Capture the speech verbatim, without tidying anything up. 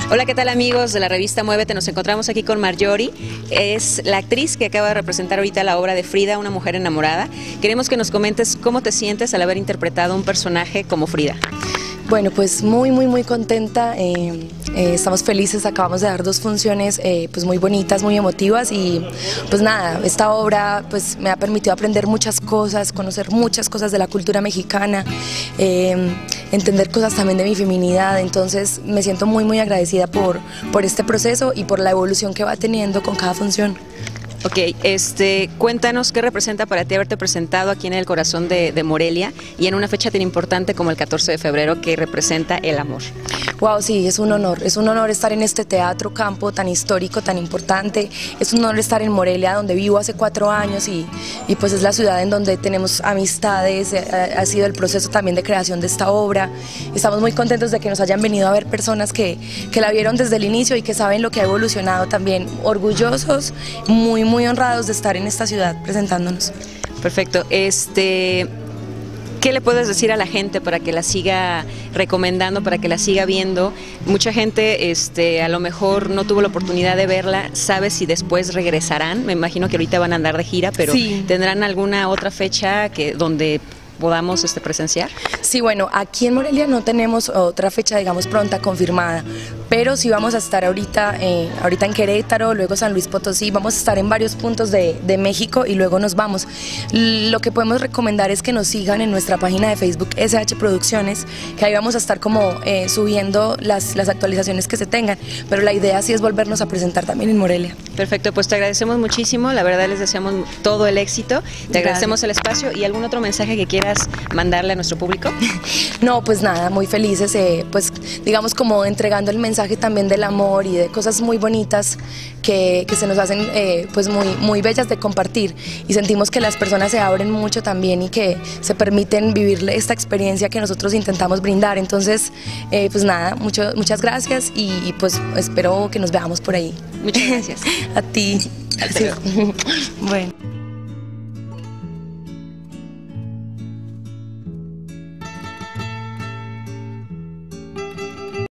Hola, ¿qué tal amigos de la revista Muévete? Nos encontramos aquí con Marjorie, es la actriz que acaba de representar ahorita la obra de Frida, una mujer enamorada. Queremos que nos comentes cómo te sientes al haber interpretado un personaje como Frida. Bueno, pues muy, muy, muy contenta, eh, eh, estamos felices, acabamos de dar dos funciones eh, pues muy bonitas, muy emotivas y pues nada, esta obra pues me ha permitido aprender muchas cosas, conocer muchas cosas de la cultura mexicana, eh, entender cosas también de mi feminidad, entonces me siento muy, muy agradecida por, por este proceso y por la evolución que va teniendo con cada función. Ok, este, cuéntanos qué representa para ti haberte presentado aquí en el corazón de, de Morelia y en una fecha tan importante como el catorce de febrero que representa el amor. Wow, sí, es un honor, es un honor estar en este teatro campo tan histórico, tan importante, es un honor estar en Morelia, donde vivo hace cuatro años y, y pues es la ciudad en donde tenemos amistades, ha, ha sido el proceso también de creación de esta obra. Estamos muy contentos de que nos hayan venido a ver personas que, que la vieron desde el inicio y que saben lo que ha evolucionado también, orgullosos, muy, muy honrados de estar en esta ciudad presentándonos. Perfecto, este... ¿qué le puedes decir a la gente para que la siga recomendando, para que la siga viendo? Mucha gente este, a lo mejor no tuvo la oportunidad de verla, ¿sabes si después regresarán? Me imagino que ahorita van a andar de gira, pero sí. ¿Tendrán alguna otra fecha que donde podamos este, presenciar? Sí, bueno, aquí en Morelia no tenemos otra fecha, digamos, pronta, confirmada, pero sí vamos a estar ahorita, eh, ahorita en Querétaro, luego San Luis Potosí, vamos a estar en varios puntos de, de México y luego nos vamos. Lo que podemos recomendar es que nos sigan en nuestra página de Facebook S H Producciones, que ahí vamos a estar como eh, subiendo las, las actualizaciones que se tengan, pero la idea sí es volvernos a presentar también en Morelia. Perfecto, pues te agradecemos muchísimo, la verdad les deseamos todo el éxito, te Gracias. Agradecemos el espacio y algún otro mensaje que quieras mandarle a nuestro público. No, pues nada, muy felices, eh, pues digamos como entregando el mensaje también del amor y de cosas muy bonitas que, que se nos hacen eh, pues muy, muy bellas de compartir y sentimos que las personas se abren mucho también y que se permiten vivir esta experiencia que nosotros intentamos brindar. Entonces, eh, pues nada, mucho, muchas gracias y, y pues espero que nos veamos por ahí. Muchas gracias. A ti. Hasta luego. Bueno.